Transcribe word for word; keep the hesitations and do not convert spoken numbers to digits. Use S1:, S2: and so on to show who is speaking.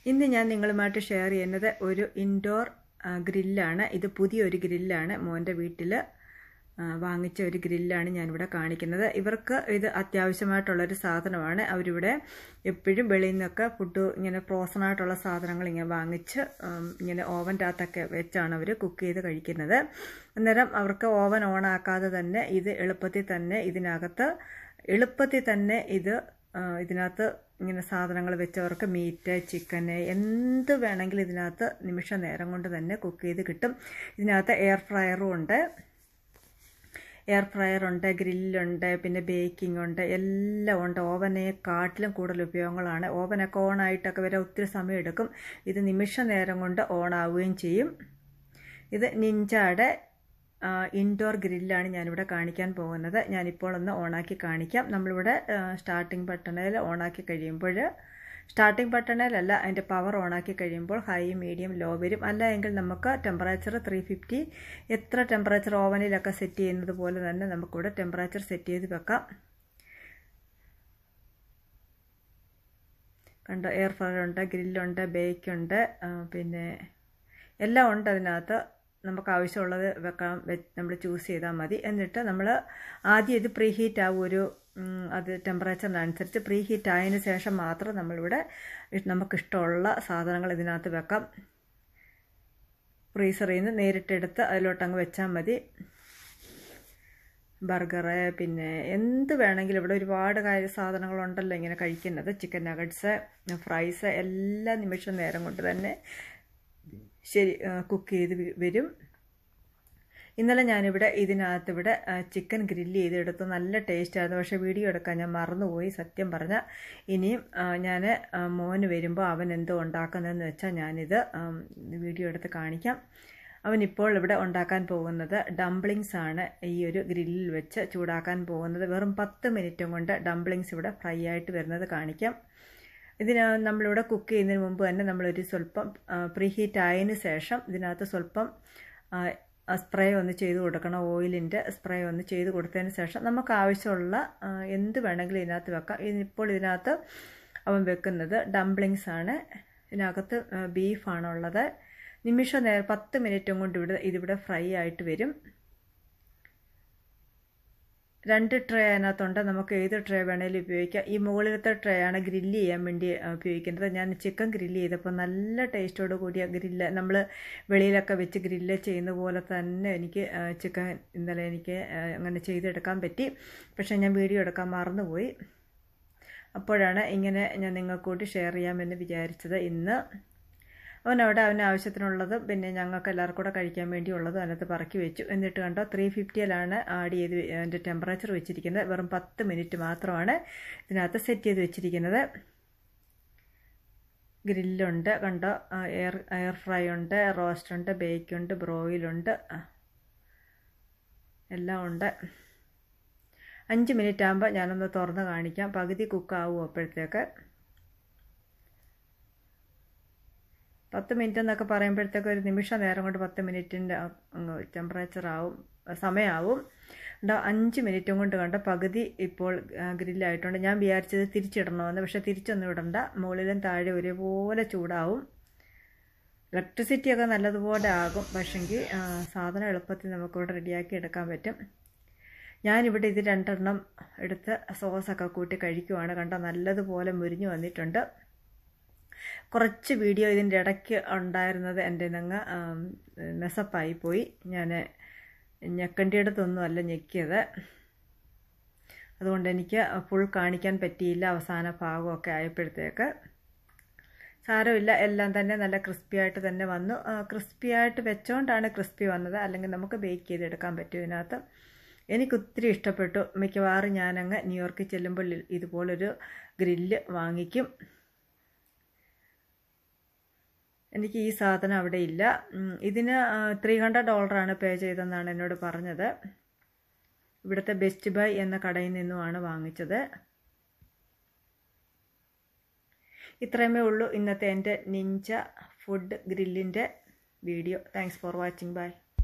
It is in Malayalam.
S1: ഇന്ന് ഞാൻ നിങ്ങളുമായിട്ട് ഷെയർ ചെയ്യുന്നത് ഒരു ഇൻഡോർ ഗ്രില്ലാണ്. ഇത് പുതിയൊരു ഗ്രില്ലാണ്. മോൻ്റെ വീട്ടിൽ വാങ്ങിച്ച ഒരു ഗ്രില്ലാണ് ഞാനിവിടെ കാണിക്കുന്നത്. ഇവർക്ക് ഇത് അത്യാവശ്യമായിട്ടുള്ളൊരു സാധനമാണ്. അവരിവിടെ എപ്പോഴും വെളിയിൽ നിന്നൊക്കെ ഫുഡ് ഇങ്ങനെ ഫ്രോസണായിട്ടുള്ള സാധനങ്ങൾ ഇങ്ങനെ വാങ്ങിച്ച് ഇങ്ങനെ ഓവൻ്റെ അകത്തൊക്കെ വെച്ചാണ് അവർ കുക്ക് ചെയ്ത് കഴിക്കുന്നത്. അന്നേരം അവർക്ക് ഓവൻ ഓൺ ആക്കാതെ തന്നെ ഇത് എളുപ്പത്തിൽ തന്നെ ഇതിനകത്ത് എളുപ്പത്തിൽ തന്നെ ഇത് ഇതിനകത്ത് ഇങ്ങനെ സാധനങ്ങൾ വെച്ചവർക്ക് മീറ്റ്, ചിക്കന് എന്ത് വേണമെങ്കിലും ഇതിനകത്ത് നിമിഷ നേരം കൊണ്ട് തന്നെ കുക്ക് ചെയ്ത് കിട്ടും. ഇതിനകത്ത് എയർ ഫ്രയറും ഉണ്ട് എയർ ഫ്രയറുണ്ട് ഗ്രില്ലുണ്ട്, പിന്നെ ബേക്കിംഗ് ഉണ്ട്, എല്ലാം ഉണ്ട്. ഓവനെക്കാട്ടിലും കൂടുതൽ ഉപയോഗങ്ങളാണ്. ഓവനൊക്കെ ഓണായിട്ടൊക്കെ വരെ ഒത്തിരി സമയം എടുക്കും. ഇത് നിമിഷ നേരം കൊണ്ട് ഓണാവുകയും ചെയ്യും. ഇത് നിഞ്ചയുടെ ഇൻഡോർ ഗ്രില്ലാണ് ഞാനിവിടെ കാണിക്കാൻ പോകുന്നത്. ഞാനിപ്പോൾ ഒന്ന് ഓണാക്കി കാണിക്കാം. നമ്മളിവിടെ സ്റ്റാർട്ടിംഗ് ബട്ടണിൽ ഓണാക്കി കഴിയുമ്പോൾ സ്റ്റാർട്ടിംഗ് ബട്ടണിലല്ല, അതിൻ്റെ പവർ ഓണാക്കി കഴിയുമ്പോൾ ഹൈ, മീഡിയം, ലോ വരും. അല്ല എങ്കിൽ നമുക്ക് ടെമ്പറേച്ചർ ത്രീ ഫിഫ്റ്റി എത്ര ടെമ്പറേച്ചർ ഓവനിലൊക്കെ സെറ്റ് ചെയ്യുന്നത് പോലെ തന്നെ നമുക്കിവിടെ ടെമ്പറേച്ചർ സെറ്റ് ചെയ്ത് വെക്കാം. കണ്ടോ, എയർ ഫ്രയർ ഉണ്ട്, ഗ്രില്ലുണ്ട്, ബേക്കുണ്ട്, പിന്നെ എല്ലാം ഉണ്ട് അതിനകത്ത്. നമുക്ക് ആവശ്യമുള്ളത് വെക്കാം, നമ്മൾ ചൂസ് ചെയ്താൽ മതി. എന്നിട്ട് നമ്മൾ ആദ്യം ഇത് പ്രീ ഹീറ്റ് ആവും, ഒരു അത് ടെമ്പറേച്ചറിനനുസരിച്ച് പ്രീ ഹീറ്റ് ആയതിനു ശേഷം മാത്രം നമ്മളിവിടെ നമുക്കിഷ്ടമുള്ള സാധനങ്ങൾ ഇതിനകത്ത് വെക്കാം. ഫ്രീസറിൽ നിന്ന് നേരിട്ടെടുത്ത് അതിലോട്ടങ്ങ് വെച്ചാൽ മതി. ബർഗറ്, പിന്നെ എന്ത് വേണമെങ്കിലും ഇവിടെ ഒരുപാട് കാര്യ സാധനങ്ങളുണ്ടല്ലോ ഇങ്ങനെ കഴിക്കുന്നത്. ചിക്കൻ നഗറ്റ്സ്, ഫ്രൈസ് എല്ലാ നിമിഷം നേരം കൊണ്ട് തന്നെ ശരി കുക്ക് ചെയ്ത് വരും. ഇന്നലെ ഞാനിവിടെ ഇതിനകത്ത് ഇവിടെ ചിക്കൻ ഗ്രില്ല് ചെയ്തെടുത്തു. നല്ല ടേസ്റ്റായിരുന്നു. പക്ഷേ വീഡിയോ എടുക്കാൻ ഞാൻ മറന്നുപോയി, സത്യം പറഞ്ഞാൽ. ഇനിയും ഞാൻ മോന് വരുമ്പോൾ അവൻ എന്തോ ഉണ്ടാക്കുന്നതെന്ന് വെച്ചാൽ ഞാനിത് വീഡിയോ എടുത്ത് കാണിക്കാം. അവനിപ്പോൾ ഇവിടെ ഉണ്ടാക്കാൻ പോകുന്നത് ഡംപ്ലിങ്സ് ആണ്. ഈ ഒരു ഗ്രില്ലിൽ വെച്ച് ചൂടാക്കാൻ പോകുന്നത്. വെറും പത്ത് മിനിറ്റും കൊണ്ട് ഡംപ്ലിങ്സ് ഇവിടെ ഫ്രൈ ആയിട്ട് വരുന്നത് കാണിക്കാം. ഇതിന് നമ്മളിവിടെ കുക്ക് ചെയ്യുന്നതിന് മുമ്പ് തന്നെ നമ്മളൊരു സ്വല്പം പ്രീ ഹീറ്റ് ആയതിന് ശേഷം ഇതിനകത്ത് സ്വല്പം സ്പ്രേ ഒന്ന് ചെയ്ത് കൊടുക്കണം. ഓയിലിൻ്റെ സ്പ്രേ ഒന്ന് ചെയ്ത് കൊടുത്തതിന് ശേഷം നമുക്ക് ആവശ്യമുള്ള എന്ത് വേണമെങ്കിലും ഇതിനകത്ത് വെക്കാം. ഇപ്പോൾ ഇതിനകത്ത് അവൻ വെക്കുന്നത് ഡംപ്ലിങ്സ് ആണ്. ഇതിനകത്ത് ബീഫാണുള്ളത്. നിമിഷം നേരം പത്ത് മിനിറ്റും കൊണ്ട് ഇവിടെ ഇതിവിടെ ഫ്രൈ ആയിട്ട് വരും. രണ്ട് ട്രേ അതിനകത്തുണ്ട്. നമുക്ക് ഏത് ട്രേ വേണേലും ഉപയോഗിക്കാം. ഈ മുകളിലത്തെ ട്രേ ആണ് ഗ്രില്ല് ചെയ്യാൻ വേണ്ടി ഉപയോഗിക്കുന്നത്. ഞാൻ ചിക്കൻ ഗ്രില്ല് ചെയ്തപ്പോൾ നല്ല ടേസ്റ്റോട് കൂടിയ ഗ്രില്ല്, നമ്മൾ വെളിയിലൊക്കെ വെച്ച് ഗ്രില്ല് ചെയ്യുന്ന പോലെ തന്നെ എനിക്ക് ചിക്കൻ ഇന്നലെ എനിക്ക് അങ്ങനെ ചെയ്തെടുക്കാൻ പറ്റി. പക്ഷേ ഞാൻ വീഡിയോ എടുക്കാൻ മറന്നുപോയി. അപ്പോഴാണ് ഇങ്ങനെ ഞാൻ നിങ്ങൾക്ക് കൂടി ഷെയർ ചെയ്യാമെന്ന് വിചാരിച്ചത്. ഇന്ന് അവനവിടെ അവന് ആവശ്യത്തിനുള്ളതും പിന്നെ ഞങ്ങൾക്ക് എല്ലാവർക്കും കൂടെ കഴിക്കാൻ വേണ്ടിയുള്ളതും അതിനകത്ത് പറക്കി വെച്ചു. എന്നിട്ട് കണ്ടോ, ത്രീ ഫിഫ്റ്റിയിലാണ് ആഡ് ചെയ്ത് അതിൻ്റെ ടെമ്പറേച്ചർ വെച്ചിരിക്കുന്നത്. വെറും പത്ത് മിനിറ്റ് മാത്രമാണ് ഇതിനകത്ത് സെറ്റ് ചെയ്ത് വെച്ചിരിക്കുന്നത്. ഗ്രില്ലുണ്ട്, കണ്ടോ, എയർ എയർ ഫ്രൈ ഉണ്ട്, റോസ്റ്റ് ഉണ്ട്, ബേക്കുണ്ട്, ബ്രോയിലുണ്ട്, എല്ലാം ഉണ്ട്. അഞ്ച് മിനിറ്റ് ആകുമ്പോൾ ഞാനൊന്ന് തുറന്ന് കാണിക്കാം. പകുതി കുക്കാവും അപ്പോഴത്തേക്ക്. പത്ത് മിനിറ്റ് എന്നൊക്കെ പറയുമ്പോഴത്തേക്ക് ഒരു നിമിഷ നേരം കൊണ്ട് പത്ത് മിനിറ്റിൻ്റെ ടെമ്പറേച്ചർ ആവും, സമയമാവും. ഉണ്ടോ, അഞ്ച് മിനിറ്റും കൊണ്ട് കണ്ട പകുതി ഇപ്പോൾ ഗ്രില്ലായിട്ടുണ്ട്. ഞാൻ വിചാരിച്ചത് തിരിച്ചിടണമെന്ന്, പക്ഷേ തിരിച്ചൊന്നും ഇടണ്ട. മുകളിലും താഴെ ഒരേപോലെ ചൂടാവും. ഇലക്ട്രിസിറ്റിയൊക്കെ നല്ലതുപോലെ ആകും. പക്ഷെങ്കിൽ സാധനം എളുപ്പത്തിൽ നമുക്കിവിടെ റെഡിയാക്കി എടുക്കാൻ പറ്റും. ഞാനിവിടെ ഇത് രണ്ടെണ്ണം എടുത്ത് സോസൊക്കെ കൂട്ടി കഴിക്കുവാണ്. കണ്ടോ, നല്ലതുപോലെ മുരിഞ്ഞു വന്നിട്ടുണ്ട്. കുറച്ച് വീഡിയോ ഇതിൻ്റെ ഇടയ്ക്ക് ഉണ്ടായിരുന്നത് എൻ്റെ നിന്ന് മെസ്സപ്പായി പോയി. ഞാൻ ഞെക്കേണ്ടിയിടത്തൊന്നും അല്ല ഞെക്കിയത്. അതുകൊണ്ട് എനിക്ക് ഫുൾ കാണിക്കാൻ പറ്റിയില്ല. അവസാന ഭാഗമൊക്കെ ആയപ്പോഴത്തേക്ക് സാരമില്ല, എല്ലാം തന്നെ നല്ല ക്രിസ്പി ആയിട്ട് തന്നെ വന്നു. ക്രിസ്പി ആയിട്ട് വെച്ചോണ്ടാണ് ക്രിസ്പി വന്നത്. അല്ലെങ്കിൽ നമുക്ക് ബേക്ക് ചെയ്തെടുക്കാൻ പറ്റും ഇതിനകത്ത്. എനിക്കൊത്തിരി ഇഷ്ടപ്പെട്ടു. മിക്കവാറും ഞാനങ്ങ് ന്യൂയോർക്കിൽ ചെല്ലുമ്പോൾ ഇതുപോലൊരു ഗ്രില്ല് വാങ്ങിക്കും. എനിക്ക് ഈ സാധനം അവിടെ ഇല്ല. ഇതിന് ത്രീ ഹൺഡ്രഡ് ഡോളറാണ് പേ ചെയ്തതെന്നാണ് എന്നോട് പറഞ്ഞത്. ഇവിടുത്തെ ബെസ്റ്റ് ബൈ എന്ന കടയിൽ നിന്നുമാണ് വാങ്ങിച്ചത്. ഇത്രയുമേ ഉള്ളൂ ഇന്നത്തെ എൻ്റെ നിഞ്ച ഫുഡ് ഗ്രില്ലിൻ്റെ video. Thanks for watching. By.